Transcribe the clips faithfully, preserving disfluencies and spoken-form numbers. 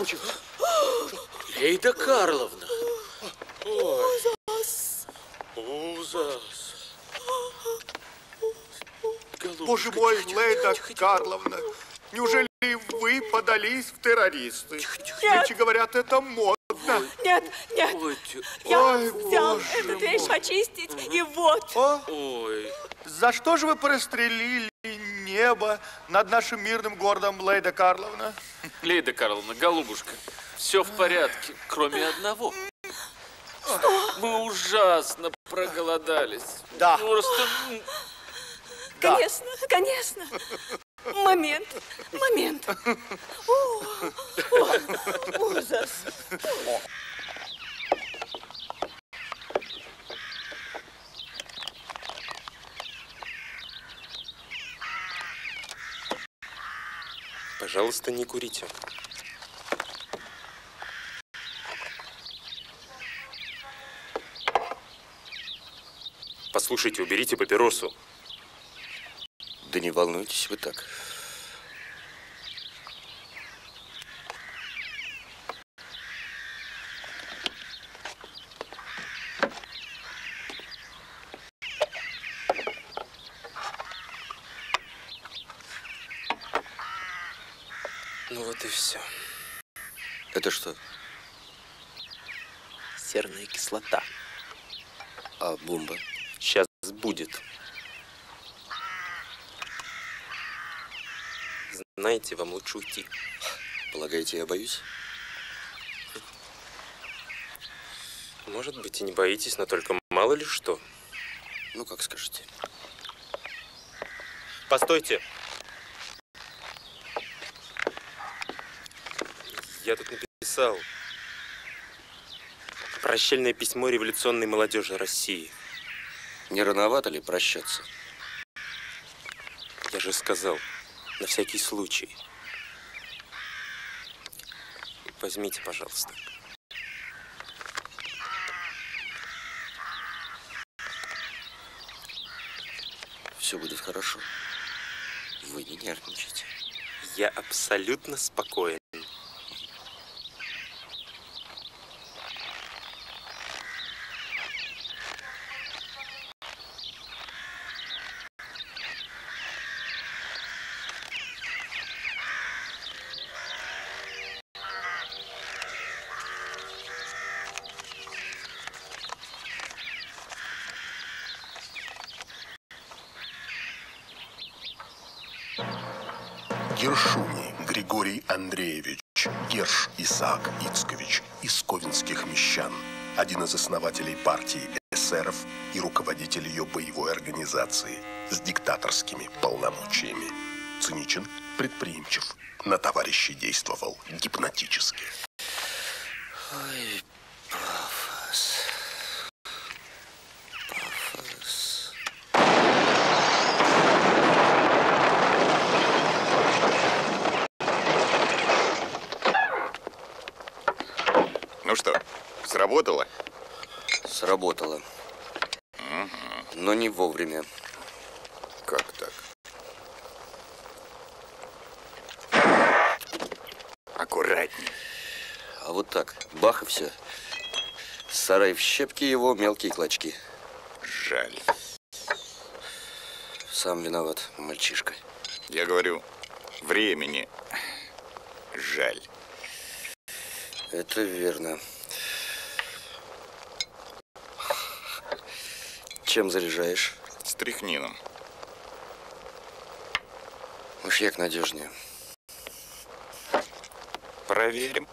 случилось? Лейда Карловна. Ой. Ужас. Ужас. Голубушка, Боже мой, тихо, Лейда тихо, тихо, Карловна, неужели вы подались в террористы? Тихо, тихо. Ведь, говорят, это модно. Нет, нет. Ой, Я Ой, взял боже эту вещь мой. почистить, и вот. О, Ой. за что же вы прострелили небо над нашим мирным городом, Лейда Карловна? Лейда Карловна, голубушка, все в порядке, кроме одного. Что? Мы ужасно проголодались. Да. Просто... Да. Конечно, конечно. Момент, момент. О, о, ужас. Пожалуйста, не курите. Послушайте, уберите папиросу. Да не волнуйтесь вы так. Ну вот и все. Это что? Серная кислота. А бомба? Сейчас будет. Знаете, вам лучше уйти. Полагаете, я боюсь? Может быть, и не боитесь, но только мало ли что. Ну, как скажете. Постойте. Я тут написал прощальное письмо революционной молодежи России. Не рановато ли прощаться? Я же сказал, на всякий случай. Возьмите, пожалуйста. Все будет хорошо. Вы не нервничайте. Я абсолютно спокоен. Гершуни Григорий Андреевич, Герш Исаак Ицкович из ковенских мещан, один из основателей партии эсеров и руководитель ее боевой организации с диктаторскими полномочиями. Циничен, предприимчив, на товарищей действовал гипнотически. Ой, пафос. Пафос. Ну что, сработало? Сработало. Угу. Но не вовремя. Как так? Аккуратней. А вот так. Бах и все. Сарай в щепки, его мелкие клочки. Жаль. Сам виноват, мальчишка. Я говорю, времени жаль. Это верно. Чем заряжаешь? Стряхнином. Уж як надежнее. Проверим.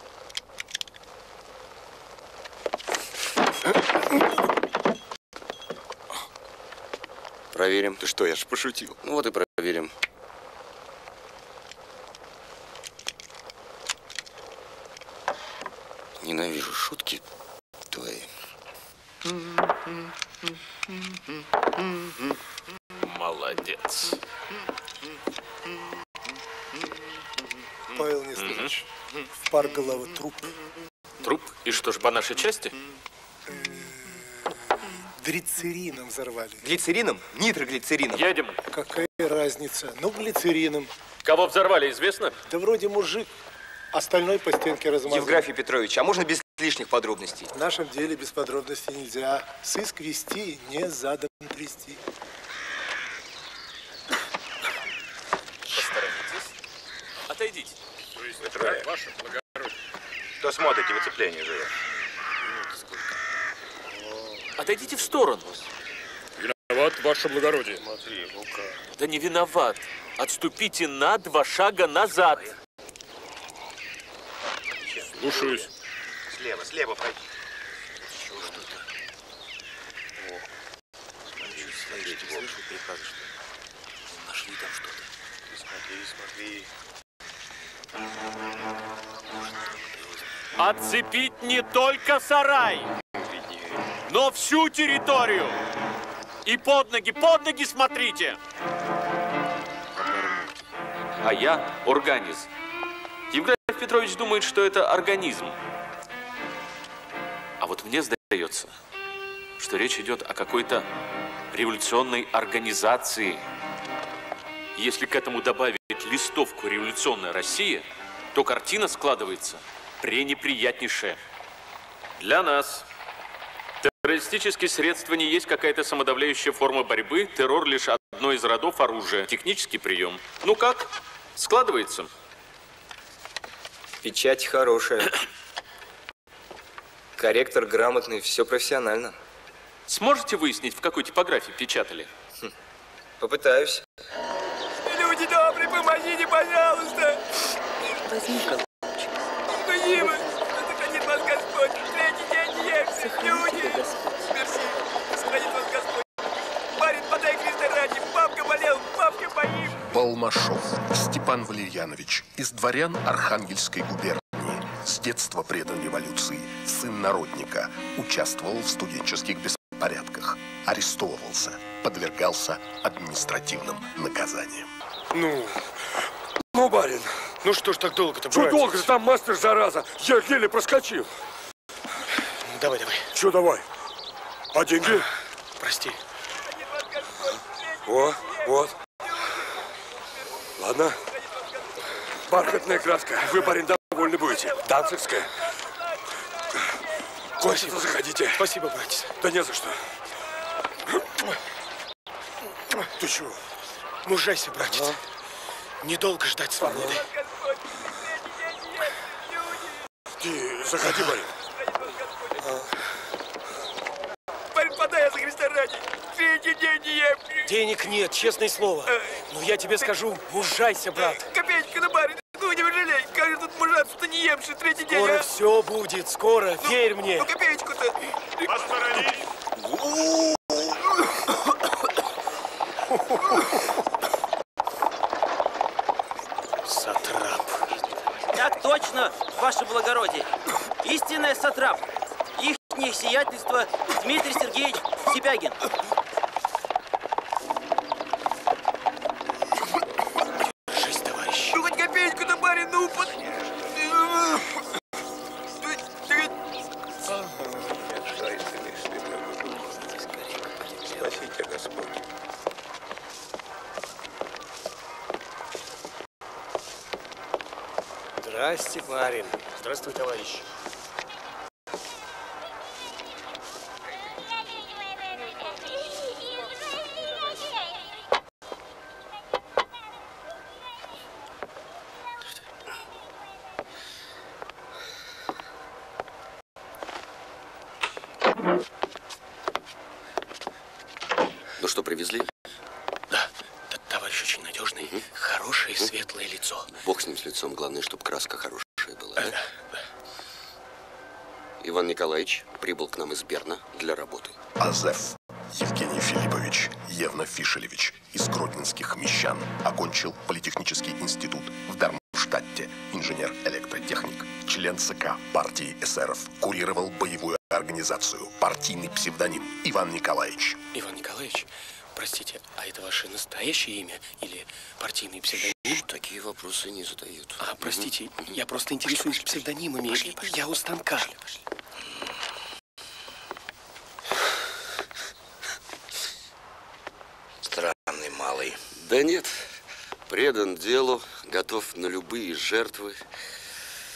Проверим. Ты что, я ж пошутил. Ну вот и проверим. Ненавижу шутки твои. Молодец. Павел Нестерович, в пар головы труп. Труп? И что ж, по нашей части? Глицерином взорвали. Глицерином? Нитроглицерином. Едем. Какая разница? Ну, глицерином. Кого взорвали, известно? Да вроде мужик. Остальной по стенке размазан. Евграфий Петрович, а можно без лишних подробностей? В нашем деле без подробностей нельзя. Сыск вести, не задом трясти. Посторонитесь. Отойдите. Вы трое. Ваше благородие. Кто смотрите, выцепление живет? Отойдите в сторону. Виноват, ваше благородие. Смотри, ну-ка. Да не виноват. Отступите на два шага назад. Слушаюсь. Слева, слева пройди. Еще что-то. О. Смотри, смотри, ты слышал приказы, что ли? Нашли там что-то. Смотри, смотри. Отцепить не только сарай, но всю территорию. И под ноги, под ноги смотрите. А я организм. Евграфий Петрович думает, что это организм. А вот мне сдается, что речь идет о какой-то революционной организации. Если к этому добавить листовку «Революционная Россия», то картина складывается пренеприятнейшая. Для нас террористические средства не есть какая-то самодавляющая форма борьбы, террор лишь одно из родов оружия, технический прием. Ну как? Складывается? Печать хорошая. Корректор грамотный, все профессионально. Сможете выяснить, в какой типографии печатали? Хм. Попытаюсь. Люди добрые, помогите, пожалуйста. Возьми голубчик. Спасибо. Сохранит вас Господь. Третий день не ешьте. Люди. Мерси. Сохранит вас Господь. Барин, подай Христа ради. Папка болел, папка погиб. Балмашов Степан Валерьянович, из дворян Архангельской губернии, с детства предан революции, сын народника, участвовал в студенческих беспорядках, арестовывался, подвергался административным наказаниям. Ну, ну, барин, ну что ж так долго-то, братец? Что долго-то, там мастер, зараза, я еле проскочил. Ну, давай, давай. Что давай? А деньги? Прости. О, вот. Ладно. Бархатная краска. Вы, барин, довольны будете. Данцигская. Хочется, заходите. Спасибо, братец. Да не за что. Ты чего? Мужайся, братец. Ага. Недолго ждать свободы. Ты заходи, барин. Барин, подай, я за Христа ради. Третий день не ем. Денег нет, честное слово. Но я тебе скажу, мужайся, брат. Копеечка на барин. Ну, не выжалей. Как же тут мужаться-то не емши третий день, Скоро а? все будет, скоро, ну, верь мне. Ну, копеечку-то. Посторонись. Сатрап. Так точно, ваше благородие. Истинное сатрап. Ихнее сиятельство Дмитрий Сергеевич Сипягин. Держись, товарищ. Ну, хоть копеечку на барин, ну, под... Спасите, Господь. Здрасте, барин. Здравствуй, товарищ. Ну что, привезли? Да, да, товарищ очень надежный, угу. Хорошее, угу. Светлое лицо. Бог с ним, с лицом. Главное, чтобы краска хорошая была, да? Да, да. Иван Николаевич прибыл к нам из Берна для работы. Азеф Евгений Филиппович Евно-Фишелевич из гродненских мещан окончил политехнический институт в Дармштадте, инженер-электротехник, член ЦК партии эсеров, курировал боевую организацию, партийный псевдоним Иван Николаевич. Иван Николаевич, простите, а это ваше настоящее имя или партийный псевдоним? Такие вопросы не задают. А, простите, угу. Я просто интересуюсь пошли, псевдонимами. Пошли, пошли, я у станка. Пошли, пошли. Странный малый. Да нет, предан делу, готов на любые жертвы.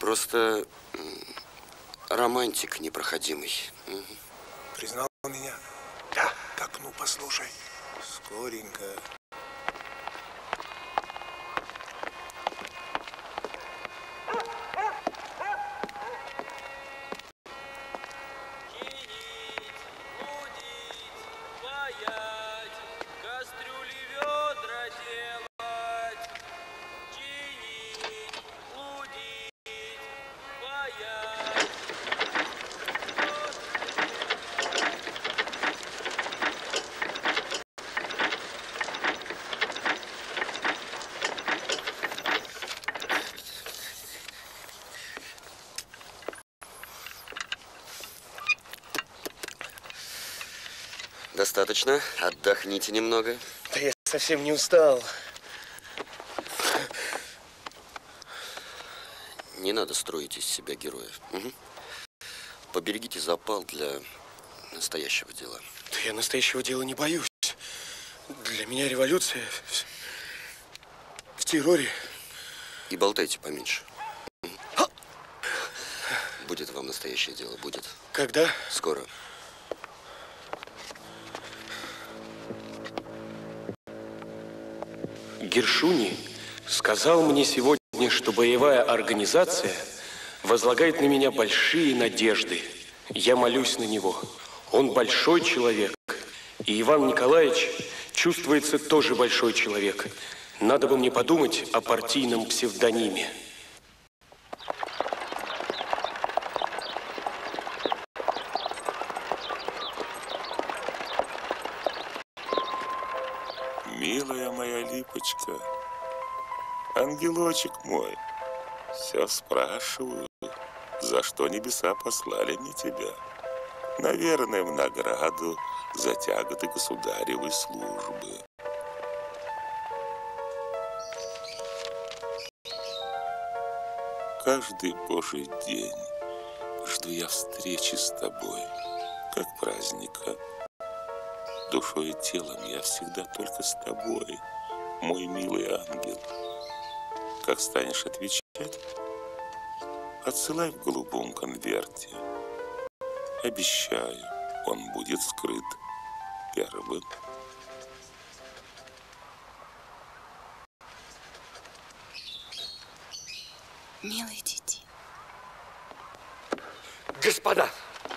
просто романтик непроходимый. Угу. Признал меня? Да. Так, ну, послушай. Скоренько. Достаточно. Отдохните немного. Да я совсем не устал. Не надо строить из себя героя. Угу. Поберегите запал для настоящего дела. Да я настоящего дела не боюсь. Для меня революция в терроре. И болтайте поменьше. Будет вам настоящее дело, будет. Когда? Скоро. Гершуни сказал мне сегодня, что боевая организация возлагает на меня большие надежды. Я молюсь на него. Он большой человек. И Иван Николаевич чувствуется тоже большой человек. Надо бы мне подумать о партийном псевдониме. Милая моя липочка, ангелочек мой, все спрашиваю, за что небеса послали мне тебя. Наверное, в награду за тяготы государевой службы. Каждый божий день жду я встречи с тобой, как праздника. Душой и телом я всегда только с тобой, мой милый ангел. Как станешь отвечать, отсылай в голубом конверте. Обещаю, он будет скрыт первым. Милые дети. Господа!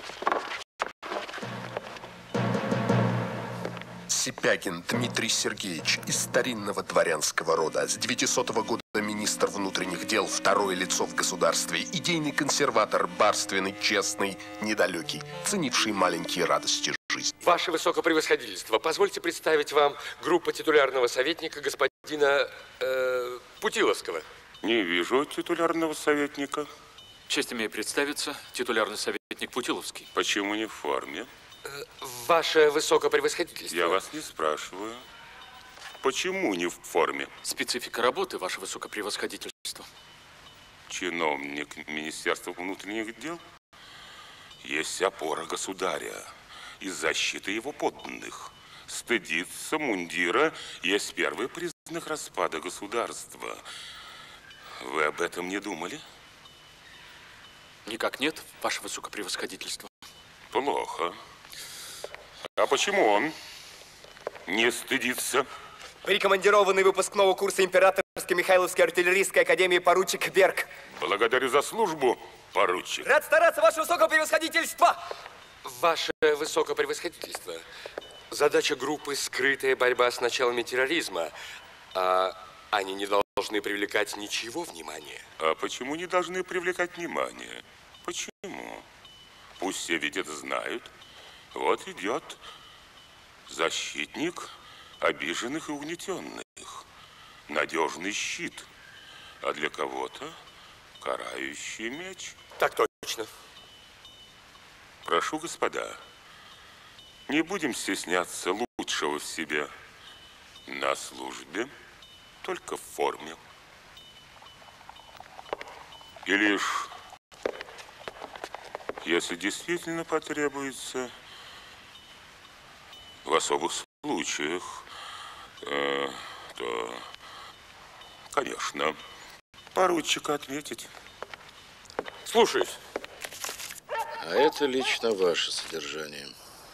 Сипягин Дмитрий Сергеевич из старинного дворянского рода, с девятисотого года министр внутренних дел, второе лицо в государстве, идейный консерватор, барственный, честный, недалекий, ценивший маленькие радости жизни. Ваше Высокопревосходительство, позвольте представить вам группу титулярного советника господина э, Путиловского. Не вижу титулярного советника. Честь имею представиться, титулярный советник Путиловский. Почему не в форме? Ваше Высокопревосходительство. Я вас не спрашиваю. Почему не в форме? Специфика работы, Ваше Высокопревосходительство. Чиновник Министерства внутренних дел? Есть опора государя и защита его подданных. Стыдиться мундира есть первый признак распада государства. Вы об этом не думали? Никак нет, Ваше Высокопревосходительство. Плохо. А почему он не стыдится? Прикомандированный выпускного курса Императорской Михайловской артиллерийской академии поручик Берг. Благодарю за службу, поручик. Рад стараться, Ваше Высокопревосходительство! Ваше Высокопревосходительство, задача группы — скрытая борьба с началами терроризма, а они не должны привлекать ничего внимания. А почему не должны привлекать внимание? Почему? Пусть все видят, знают. Вот идет защитник обиженных и угнетенных. Надежный щит. А для кого-то карающий меч. Так точно. Прошу, господа, не будем стесняться лучшего в себе. На службе, только в форме. И лишь, если действительно потребуется, в особых случаях, э, то, конечно, поручика отметить. Слушаюсь. А это лично ваше содержание.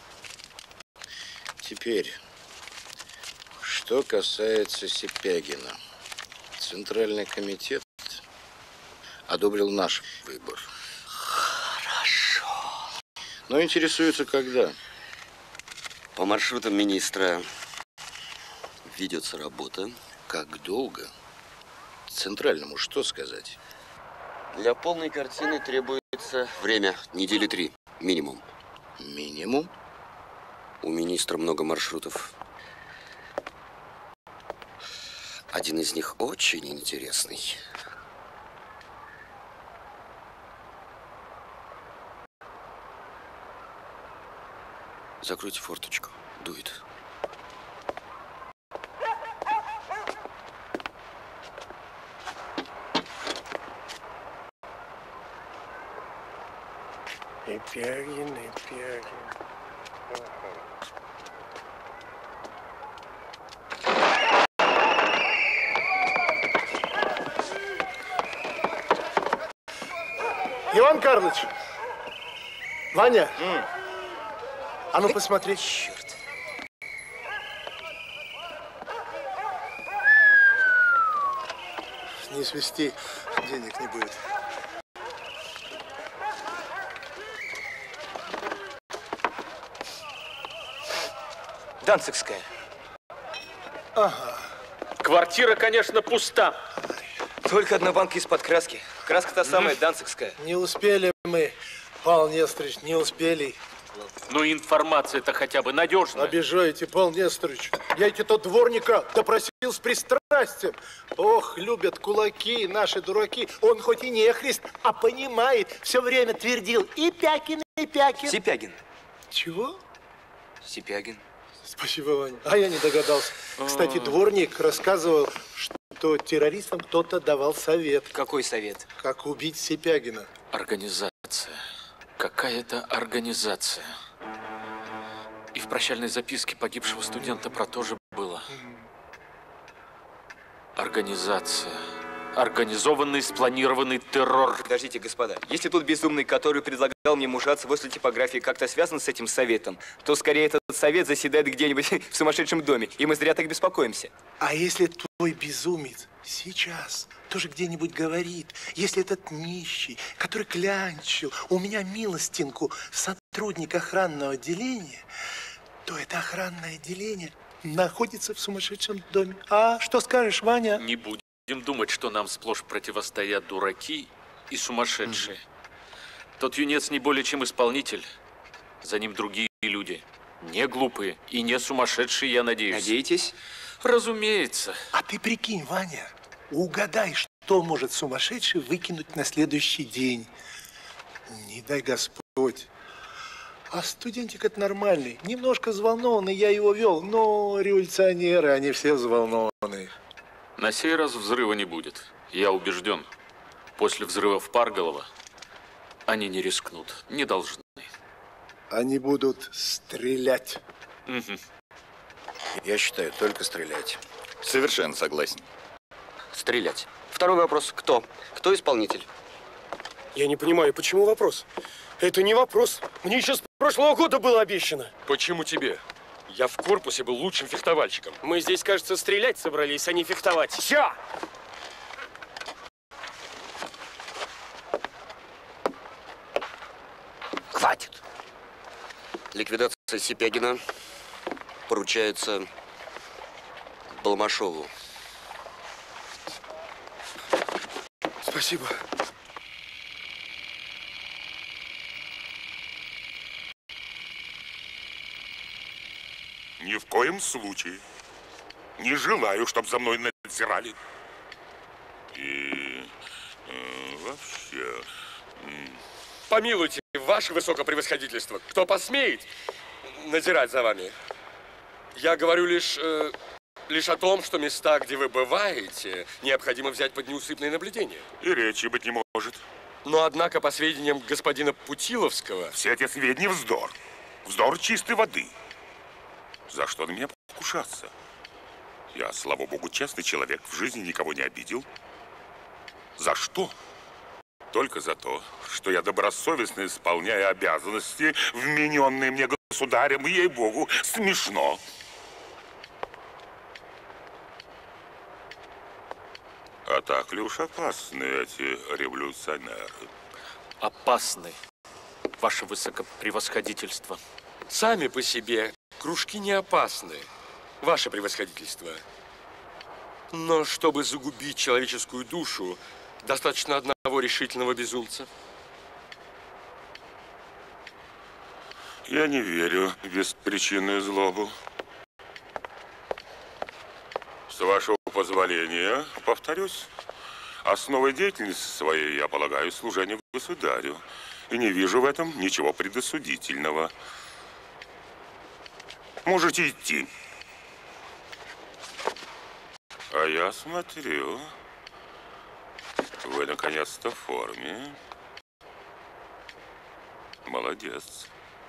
Теперь, что касается Сипягина. Центральный комитет одобрил наш выбор. Хорошо. Но интересуется, когда? По маршрутам министра ведется работа. Как долго? Центральному что сказать? Для полной картины требуется время недели три, минимум. Минимум? У министра много маршрутов. Один из них очень интересный. Закройте форточку. Дует. Сипягин, Сипягин. Иван Карлович! Ваня! Mm. А ну посмотри. Черт. Не свисти, денег не будет. Данцигская. Ага. Квартира, конечно, пуста. Только одна банка из-под краски. Краска-то самая, данцигская. Не успели мы, Павел Несторович, не успели. Ну, информация-то хотя бы надежная. Обижаете, Павел Несторович. Я эти-то дворника допросил с пристрастием. Ох, любят кулаки, наши дураки. Он хоть и не христ, а понимает. Все время твердил и Пякин, и Пякин. Сипягин. Чего? Сипягин. Спасибо, Ваня. А я не догадался. Кстати, дворник рассказывал, что террористам кто-то давал совет. Какой совет? Как убить Сипягина. Организация. Какая-то организация. И в прощальной записке погибшего студента про то же было. Организация. Организованный, спланированный террор. Подождите, господа. Если тут безумный, который предлагал мне мужаться возле типографии, как-то связан с этим советом, то скорее этот совет заседает где-нибудь в сумасшедшем доме, и мы зря так беспокоимся. А если твой безумец сейчас тоже где-нибудь говорит, если этот нищий, который клянчил у меня милостинку, сотрудник охранного отделения, то это охранное отделение находится в сумасшедшем доме. А что скажешь, Ваня? Не будем думать, что нам сплошь противостоят дураки и сумасшедшие. Mm-hmm. Тот юнец не более чем исполнитель. За ним другие люди. Не глупые и не сумасшедшие, я надеюсь. Надеетесь? Разумеется. А ты прикинь, Ваня, угадай, что может сумасшедший выкинуть на следующий день. Не дай Господь. А студентик это нормальный, немножко взволнованный, я его вел, но революционеры, они все взволнованы. На сей раз взрыва не будет. Я убежден. После взрыва в Парголово они не рискнут, не должны. Они будут стрелять. Угу. Я считаю, только стрелять. Совершенно согласен. Стрелять. Второй вопрос. Кто? Кто исполнитель? Я не понимаю, почему вопрос? Это не вопрос. Мне еще с прошлого года было обещано. Почему тебе? Я в корпусе был лучшим фехтовальщиком. Мы здесь, кажется, стрелять собрались, а не фехтовать. Все! Хватит! Ликвидация Сипягина поручается Балмашову. Спасибо. Ни в коем случае. Не желаю, чтобы за мной надзирали. И э, вообще... Помилуйте, ваше высокопревосходительство, кто посмеет надзирать за вами? Я говорю лишь, э, лишь о том, что места, где вы бываете, необходимо взять под неусыпное наблюдение. И речи быть не может. Но, однако, по сведениям господина Путиловского... Все эти сведения вздор. Вздор чистой воды. За что на меня покушаться? Я, слава богу, честный человек, в жизни никого не обидел. За что? Только за то, что я добросовестно исполняю обязанности, вмененные мне государем, ей-богу, смешно. А так ли уж опасны эти революционеры? Опасны, ваше высокопревосходительство. Сами по себе кружки не опасны, ваше превосходительство. Но чтобы загубить человеческую душу, достаточно одного решительного безумца. Я не верю в беспричинную злобу. С вашего позволения, повторюсь, основой деятельности своей я полагаю служение государю. И не вижу в этом ничего предосудительного. Можете идти. А я смотрю, вы наконец-то в форме. Молодец.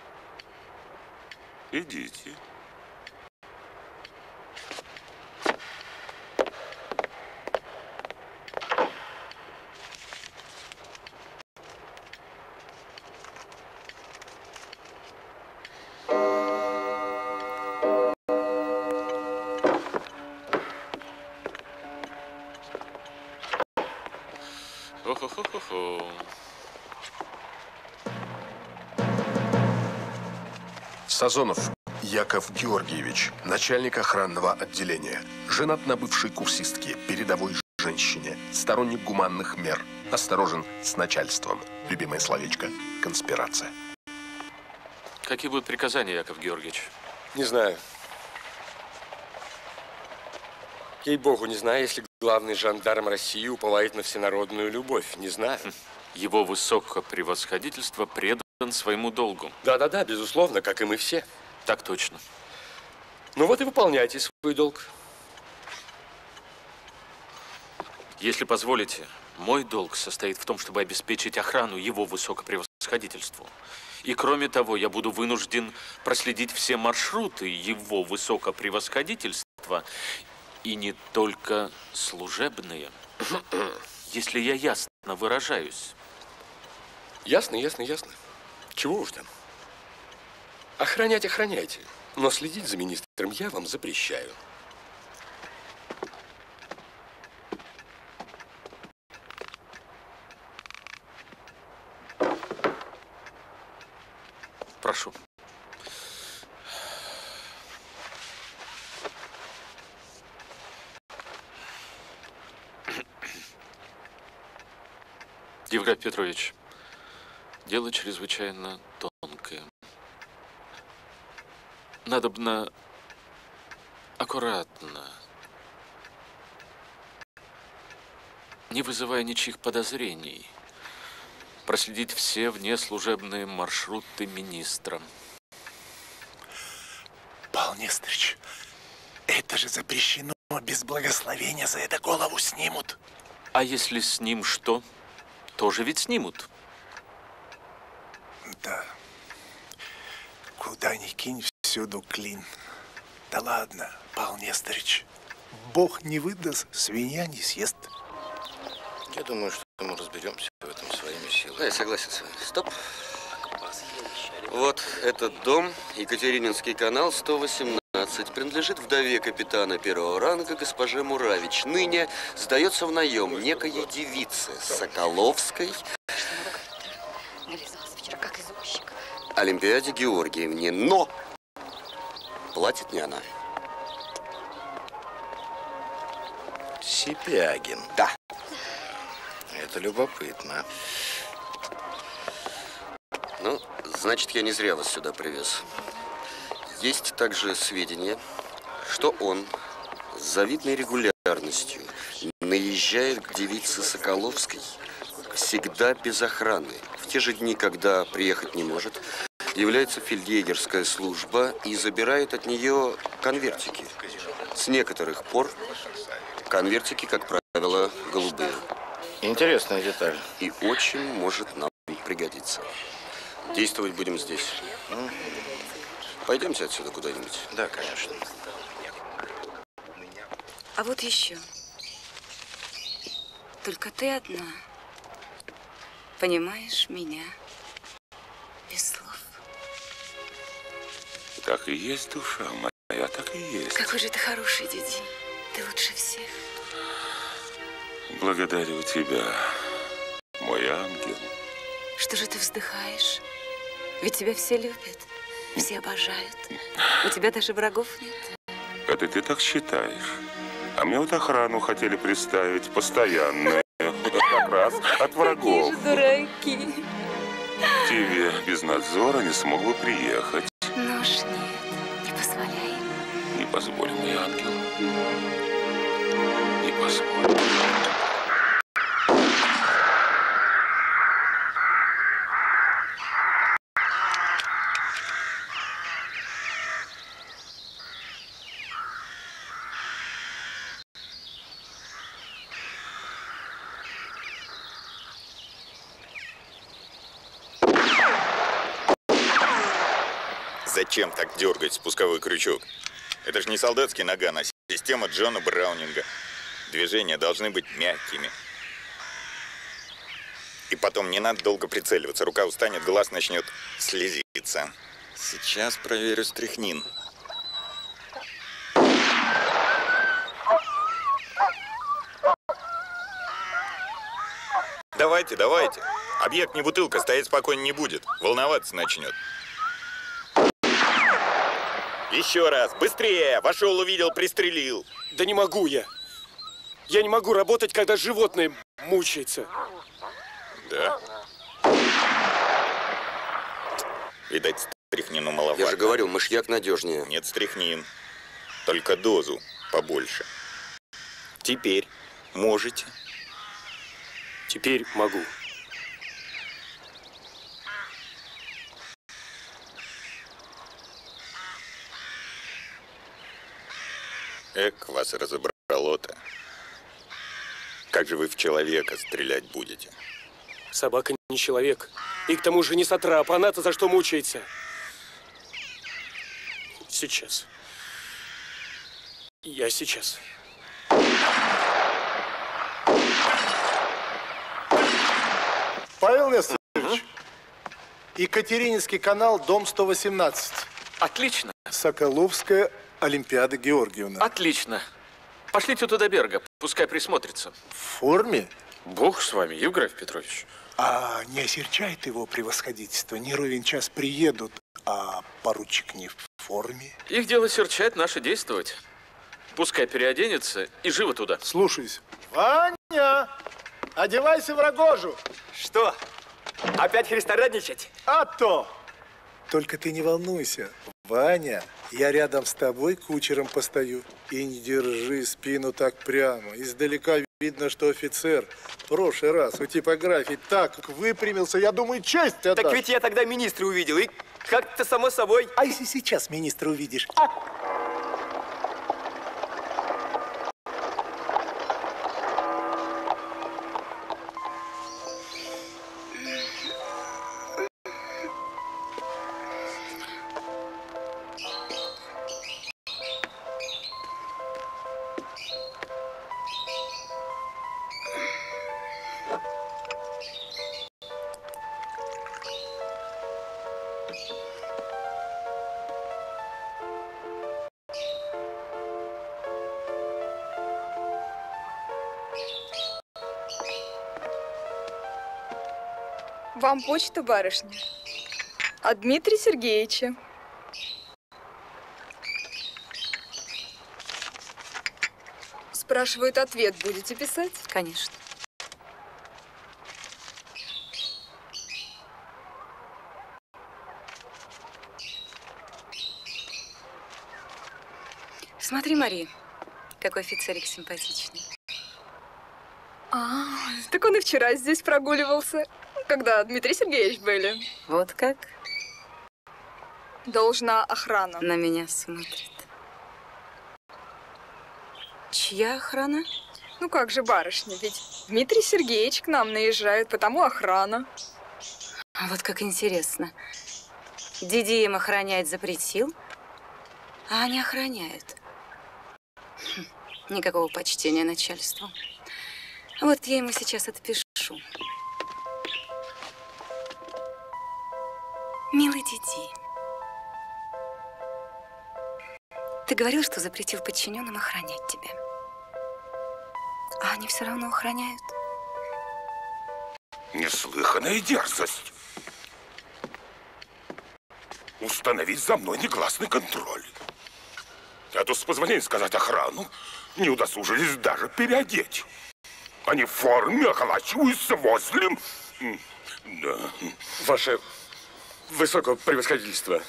Идите. Хо-хо-хо-хо. Сазонов Яков Георгиевич, начальник охранного отделения, женат на бывшей курсистке, передовой женщине, сторонник гуманных мер, осторожен с начальством. Любимое словечко – конспирация. Какие будут приказания, Яков Георгиевич? Не знаю. Ей-богу, не знаю, если главный жандарм России уповает на всенародную любовь. Не знаю. Его высокопревосходительство предан своему долгу. Да-да-да, безусловно, как и мы все. Так точно. Ну вот и выполняйте свой долг. Если позволите, мой долг состоит в том, чтобы обеспечить охрану его высокопревосходительству. И кроме того, я буду вынужден проследить все маршруты его высокопревосходительства, и не только служебные, если я ясно выражаюсь. Ясно, ясно, ясно. Чего уж там. Охранять охраняйте, но следить за министром я вам запрещаю. Прошу. Евграф Петрович, дело чрезвычайно тонкое. Надобно аккуратно, не вызывая ничьих подозрений, проследить все внеслужебные маршруты министра. Павел Несторыч, это же запрещено. Без благословения за это голову снимут. А если с ним что? Тоже ведь снимут. Да. Куда ни кинь, всюду клин. Да ладно, Павел Несторыч. Бог не выдаст, свинья не съест. Я думаю, что мы разберемся в этом своими силами. Да, я согласен с вами. Стоп. Вот этот дом, Екатерининский канал, сто восемнадцать, принадлежит вдове капитана первого ранга госпоже Муравич. Ныне сдается в наем некой девице Соколовской Олимпиаде Георгиевне. Но платит не она. Сипягин. Да. Это любопытно. Ну, значит, я не зря вас сюда привез. Есть также сведения, что он с завидной регулярностью наезжает к девице Соколовской, всегда без охраны. В те же дни, когда приехать не может, является фельдъегерская служба и забирает от нее конвертики. С некоторых пор конвертики, как правило, голубые. Интересная деталь. И очень может нам пригодиться. Действовать будем здесь. Mm. Пойдемте отсюда куда-нибудь. Да, конечно. А вот еще. Только ты одна. понимаешь меня без слов. Так и есть, душа моя, так и есть. Какой же ты хороший, Диди. Ты лучше всех. Благодарю тебя, мой ангел. Что же ты вздыхаешь? Ведь тебя все любят, все обожают. У тебя даже врагов нет. Это ты так считаешь? А мне вот охрану хотели приставить, постоянную, как раз от врагов. Какие же дураки. Тебе без надзора не смог бы приехать. Ну уж нет, не позволяй. Не позволь, мой ангел. Не позволь. Зачем так дергать спусковой крючок? Это же не солдатский наган, а система Джона Браунинга. Движения должны быть мягкими. И потом не надо долго прицеливаться. Рука устанет, глаз начнет слезиться. Сейчас проверю стряхнин. Давайте, давайте. Объект не бутылка, стоять спокойно не будет. Волноваться начнет. Еще раз, быстрее! Вошел, увидел, пристрелил. Да не могу я. Я не могу работать, когда животное мучается. Да? Видать, стряхнину маловато. Я же говорю, мышьяк надежнее. Нет, стряхнин. Только дозу побольше. Теперь можете. Теперь могу. Эк, вас разобрало-то. Как же вы в человека стрелять будете? Собака не человек. И к тому же не сатрап. Она-то за что мучается? Сейчас. Я сейчас. Павел Нестерович, угу. Екатерининский канал, дом сто восемнадцать. Отлично. Соколовская Олимпиада Георгиевна. Отлично. Пошлите туда Берга, пускай присмотрится. В форме? Бог с вами, Евграф Петрович. А не осерчает его превосходительство. Не ровен час приедут, а поручик не в форме. Их дело серчать, наше действовать. Пускай переоденется и живо туда. Слушаюсь. Ваня, одевайся в рогожу. Что? Опять христорадничать? А то. Только ты не волнуйся, Ваня. Я рядом с тобой кучером постою. И не держи спину так прямо. Издалека видно, что офицер. В прошлый раз у типографии так выпрямился, я думаю, честь отдашь. Так ведь я тогда министра увидел, и как-то само собой. А если сейчас министра увидишь? А? Вам почту, барышня. От Дмитрия Сергеевича. Спрашивают, ответ будете писать? Конечно. Смотри, Мария, какой офицерик симпатичный. А, так он и вчера здесь прогуливался, когда Дмитрий Сергеевич были. Вот как? Должна охрана. На меня смотрит. Чья охрана? Ну как же, барышня, ведь Дмитрий Сергеевич к нам наезжает, потому охрана. А вот как интересно. Диди им охранять запретил, а они охраняют. Хм, никакого почтения начальству. Вот я ему сейчас отпишу. Милый Диди, ты говорил, что запретил подчиненным охранять тебя. А они все равно охраняют. Неслыханная дерзость. Установить за мной негласный контроль. А то, с позволения сказать, охрану не удосужились даже переодеть. Они в форме околачиваются возле... Да. Ваше высокопревосходительство,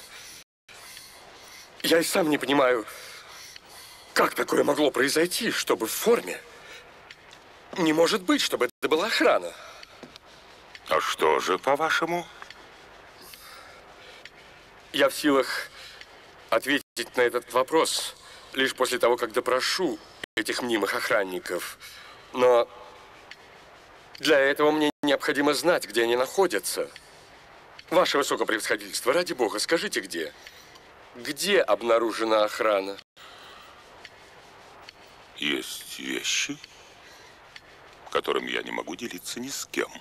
я и сам не понимаю, как такое могло произойти, чтобы в форме. Не может быть, чтобы это была охрана. А что же, по-вашему? Я в силах ответить на этот вопрос лишь после того, как допрошу этих мнимых охранников. Но для этого мне необходимо знать, где они находятся. Ваше высокопревосходительство, ради бога, скажите, где? Где обнаружена охрана? Есть вещи, которыми я не могу делиться ни с кем.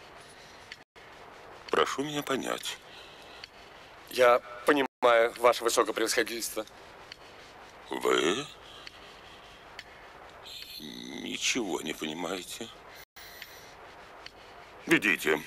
Прошу меня понять. Я понимаю, ваше высокопревосходительство. Вы ничего не понимаете. Ведите.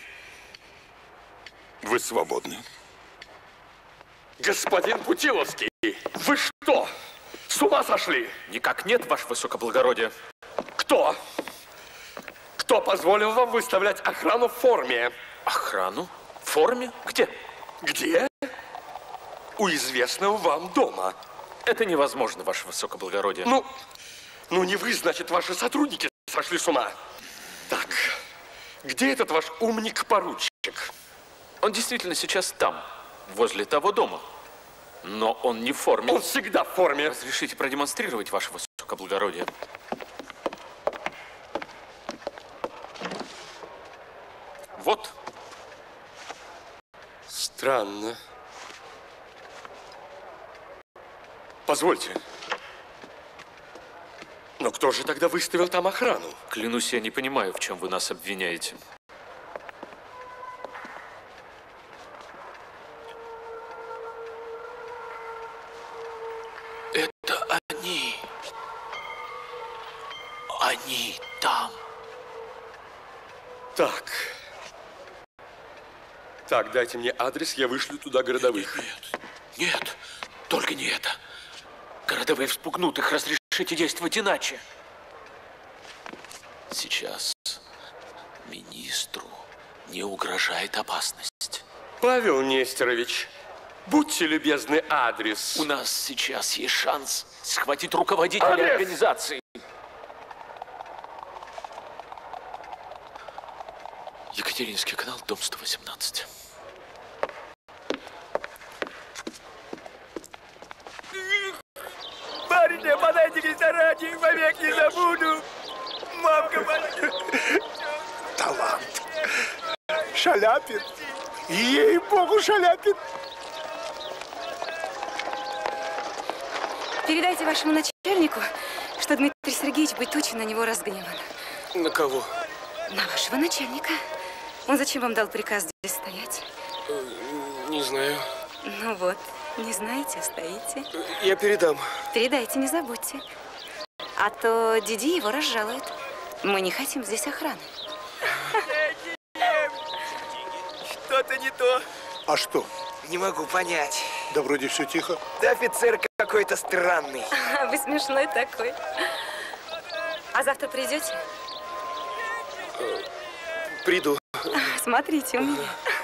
Вы свободны. Господин Путиловский, вы что, с ума сошли? Никак нет, ваше высокоблагородие. Кто? Кто позволил вам выставлять охрану в форме? Охрану? В форме? Где? Где? У известного вам дома. Это невозможно, ваше высокоблагородие. Ну, ну не вы, значит, ваши сотрудники сошли с ума. Так, где этот ваш умник-поручик? Он действительно сейчас там, возле того дома. Но он не в форме. Он всегда в форме. Разрешите продемонстрировать, ваше высокоблагородие? Вот. Странно. Позвольте. Но кто же тогда выставил там охрану? Клянусь, я не понимаю, в чем вы нас обвиняете. Это они. Они там. Так. Так, дайте мне адрес, я вышлю туда городовых. Нет, нет, только не это. Городовые вспугнут их, разрешите действовать иначе. Сейчас министру не угрожает опасность. Павел Нестерович, будьте любезны, адрес. У нас сейчас есть шанс схватить руководителя адрес! организации. Екатерининский канал, дом сто восемнадцать. Барыня, подайте к ресторане, вовек не забуду. Мамка, подайте. Талант. Шаляпин. Ей-богу, Шаляпин. Передайте вашему начальнику, что Дмитрий Сергеевич будет очень на него разгневан. На кого? На вашего начальника. Он зачем вам дал приказ здесь стоять? Не знаю. Ну вот, не знаете, а стоите. Я передам. Передайте, не забудьте. А то Диди его разжалует. Мы не хотим здесь охраны. Что-то не то. А что? Не могу понять. Да вроде все тихо. Да офицер какой-то странный. Вы смешной такой. А завтра придете? Приду. Смотрите у меня.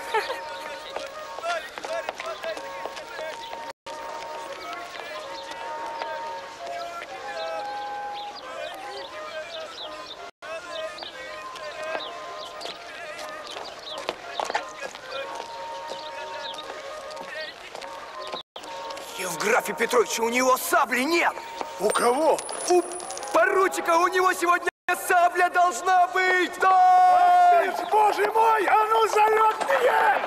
Евграфий Петрович, у него сабли нет! У кого? У поручика у него сегодня сабля должна быть! Да! Боже мой, а ну залетные!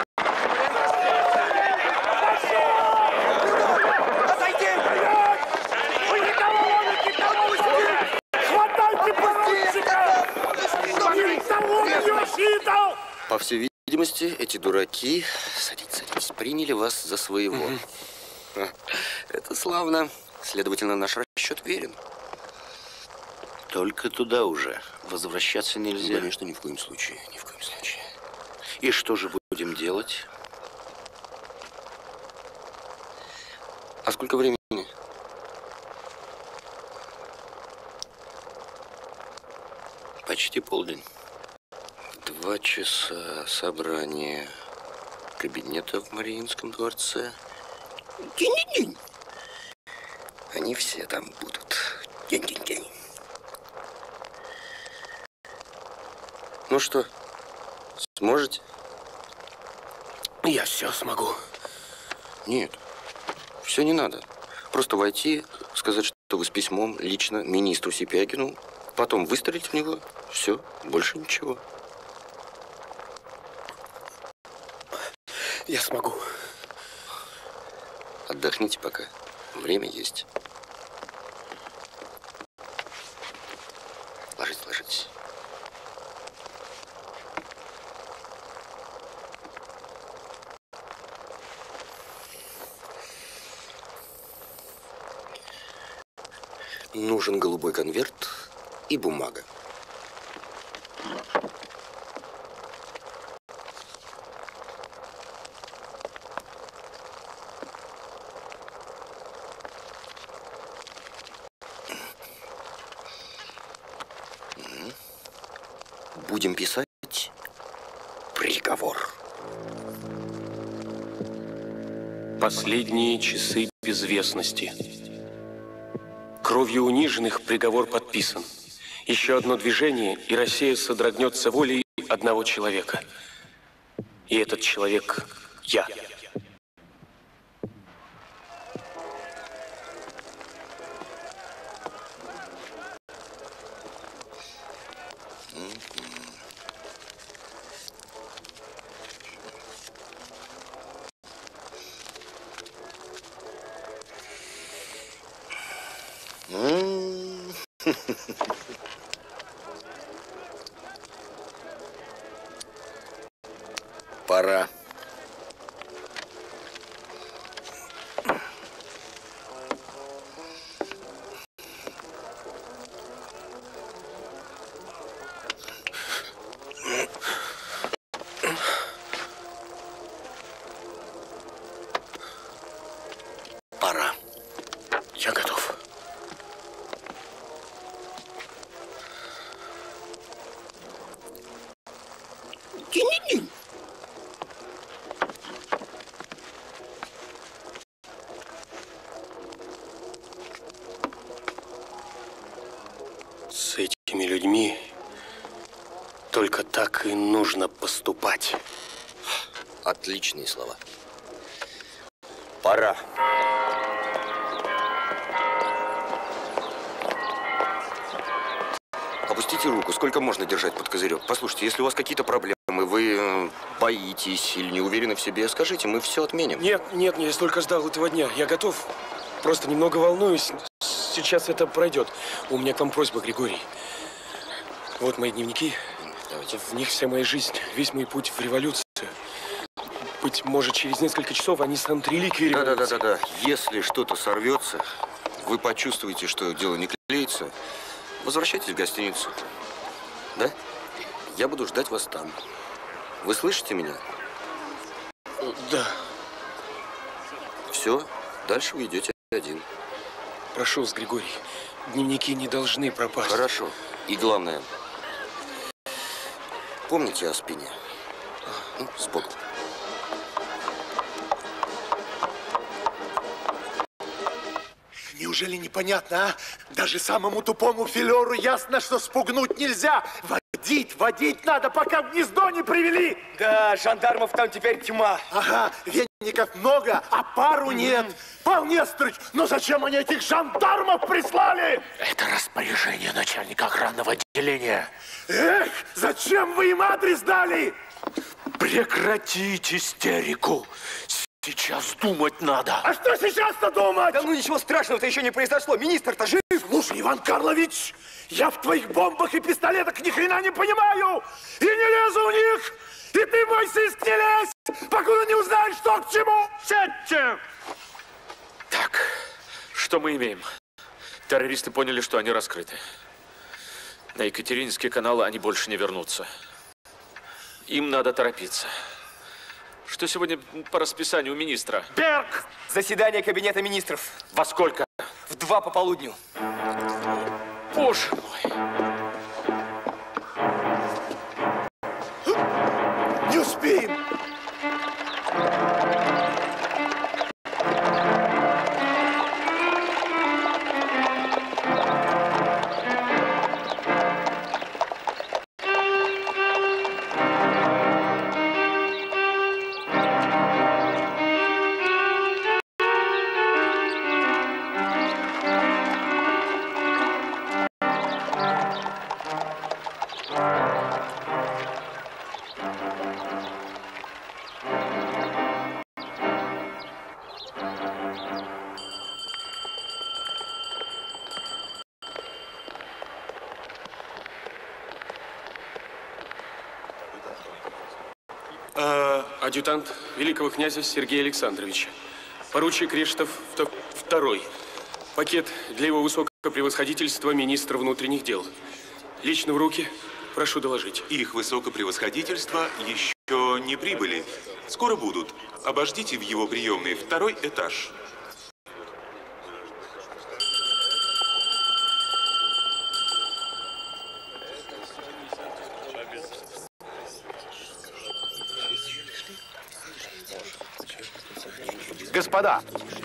Отойди! Вы никого ловите, кого вы сидите? Хватайте поручика! Никого не съедал! По всей видимости, эти дураки... Садитесь, садитесь. Восприняли вас за своего. Угу. Это славно. Следовательно, наш расчет верен. Только туда уже. Возвращаться нельзя. Конечно, ни в коем случае. Ни в коем случае. И что же будем делать? А сколько времени? Почти полдень. Два часа собрания кабинета в Мариинском дворце. День-день-день. Они все там будут. День-день-день. Ну что, сможете? Я все смогу. Нет, все не надо. Просто войти, сказать, что вы с письмом лично министру Сипягину, потом выстрелить в него. Все, больше ничего. Я смогу. Отдохните пока. Время есть. Ложитесь, ложитесь. Нужен голубой конверт и бумага. Будем писать приговор. Последние часы безвестности. Кровью униженных приговор подписан. Еще одно движение, и Россия содрогнется волей одного человека. И этот человек – я. Пора. Пора. Я готов. День-день-день. С этими людьми только так и нужно поступать. Отличные слова. Пора. Опустите руку. Сколько можно держать под козырек? Послушайте, если у вас какие-то проблемы, вы боитесь или не уверены в себе, скажите, мы все отменим. Нет, нет, я столько ждал этого дня. Я готов. Просто немного волнуюсь. Сейчас это пройдет. У меня к вам просьба, Григорий. Вот мои дневники. Давайте. В них вся моя жизнь, весь мой путь в революцию. Быть может, через несколько часов они станут реликвией революции. Да-да-да-да. Если что-то сорвется, вы почувствуете, что дело не клеится, возвращайтесь в гостиницу. Да? Я буду ждать вас там. Вы слышите меня? Да. Все, дальше вы идете один. Прошу вас, Григорий, дневники не должны пропасть. Хорошо. И главное, помните о спине. Ну, с Богом. Неужели непонятно, а? Даже самому тупому филеру ясно, что спугнуть нельзя. Водить, водить надо, пока в гнездо не привели. Да, жандармов там теперь тьма. Ага, веников много, а пару нет. Павел Несторович, ну зачем они этих жандармов прислали? Это распоряжение начальника охранного отделения. Эх, зачем вы им адрес дали? Прекратить истерику. Сейчас думать надо. А что сейчас-то думать? Да ну ничего страшного-то еще не произошло. Министр-то жив. Слушай, Иван Карлович, я в твоих бомбах и пистолетах ни хрена не понимаю. И не лезу в них. И ты, мой сыск, не лезь. покуда не узнаешь, что к чему. Сядьте! Так, что мы имеем? Террористы поняли, что они раскрыты. На Екатерининские каналы они больше не вернутся. Им надо торопиться. Что сегодня по расписанию министра? Берг! Заседание кабинета министров. Во сколько? В два пополудню. Боже мой! Не успеем! Адъютант великого князя Сергея Александровича. Поручик Рештов второй. Пакет для его высокопревосходительства министра внутренних дел. Лично в руки. Прошу доложить. Их высокопревосходительство еще не прибыли. Скоро будут. Обождите в его приемной. Второй этаж. Господа!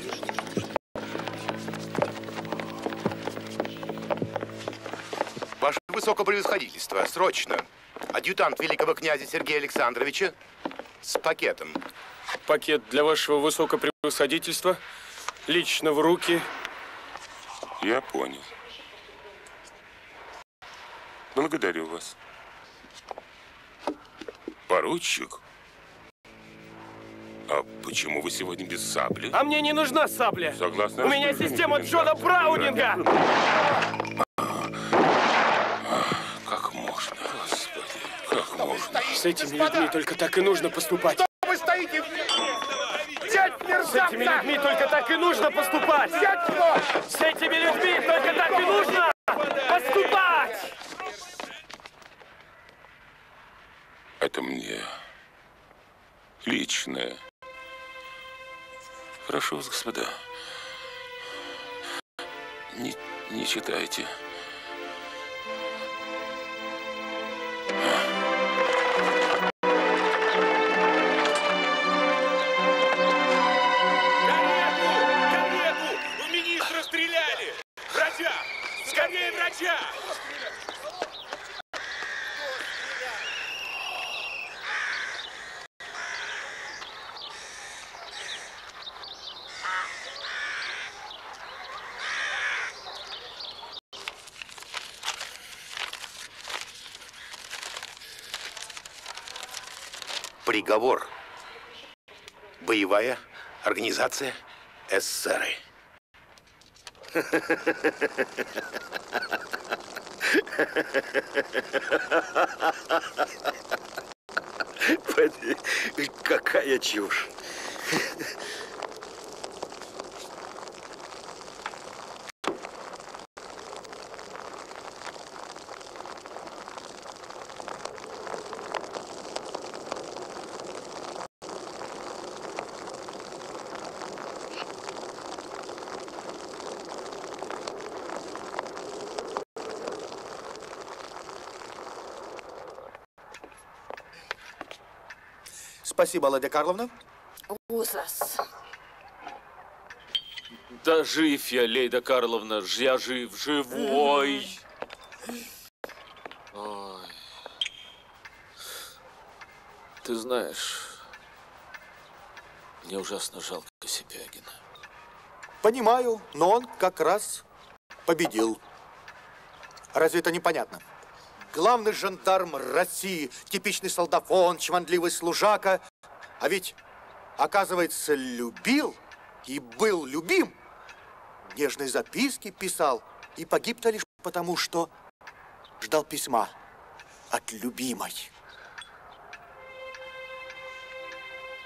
Ваше высокопревосходительство, срочно. Адъютант великого князя Сергея Александровича с пакетом. Пакет для вашего высокопревосходительства. Лично в руки. Я понял. Благодарю вас. Поручик? А почему вы сегодня без сабли? А мне не нужна сабля. Согласно. У меня система Джона Браунинга. Как можно, господи, как можно? С этими людьми только так и нужно поступать. Что вы стоите? Взять мерзавца! С этими людьми только так и нужно поступать. Взять его! С этими людьми только так и нужно поступать. Это мне личное. Прошу вас, господа, не, не читайте. Карету! Карету! У министра стреляли! Врача! Скорее врача! Приговор. Боевая организация эсеры. Какая чушь. Спасибо, Ладья Карловна. Ужас. Да жив я, Лейда Карловна, я жив, живой. Ой. Ты знаешь, мне ужасно жалко Сипягина. Понимаю, но он как раз победил. Разве это непонятно? Главный жандарм России, типичный солдафон, чванливый служака. А ведь, оказывается, любил и был любим. Нежные записки писал. И погиб-то лишь потому, что ждал письма от любимой.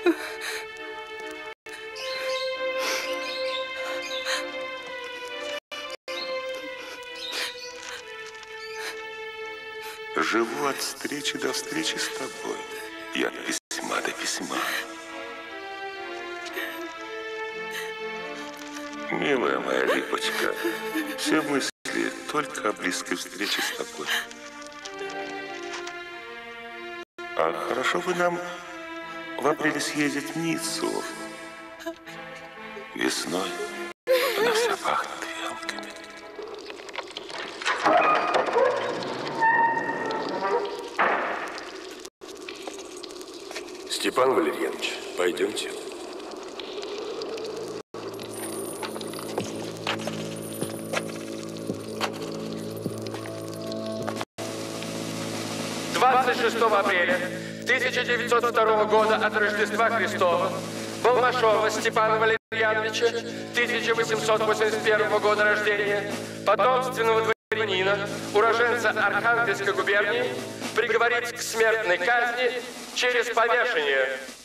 Живу от встречи до встречи с тобой. И от письма до письма. Милая моя липочка, все мысли только о близкой встрече с тобой. А хорошо бы нам в апреле съездить в Ниццу. Весной она вся пахнет венками. Степан Валерьянович, пойдемте. двадцать шестого апреля тысяча девятьсот второго года от Рождества Христова Балмашова Степана Валерьяновича, тысяча восемьсот восемьдесят первого года рождения, потомственного дворянина, уроженца Архангельской губернии, приговорить к смертной казни через повешение.